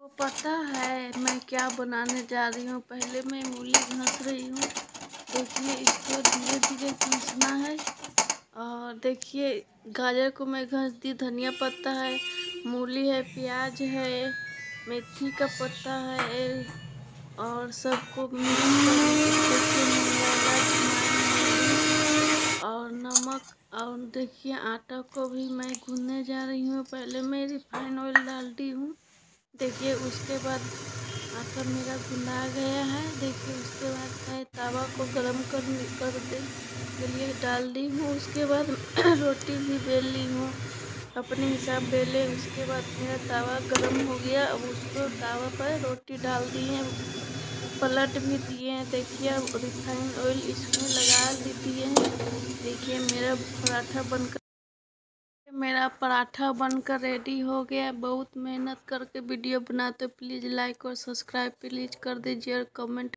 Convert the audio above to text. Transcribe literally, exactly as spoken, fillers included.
पता है मैं क्या बनाने जा रही हूँ। पहले मैं मूली घस रही हूँ। देखिए इसको धीरे धीरे घसना है। और देखिए गाजर को मैं घस दी, धनिया पत्ता है, मूली है, प्याज है, मेथी का पत्ता है और सबको मिक्स कर और नमक। और देखिए आटा को भी मैं गूंदने जा रही हूँ। पहले मैं रिफाइन ऑयल डाल दी हूँ। देखिए उसके बाद आटा मेरा गूंदा गया है। देखिए उसके बाद मैं तवा को गरम कर कर दे के लिए डाल दी हूँ। उसके बाद रोटी भी बेल ली हूँ, अपने हिसाब बेले। उसके बाद मेरा तवा गरम हो गया। अब उसको तवा पर रोटी डाल दी है, पलट भी दिए हैं। देखिए अब रिफाइन ऑयल इसमें लगा दिए हैं। देखिए मेरा पराठा बनकर मेरा पराठा बनकर रेडी हो गया। बहुत मेहनत करके वीडियो बनाते, प्लीज़ लाइक और सब्सक्राइब प्लीज़ कर दीजिए और कमेंट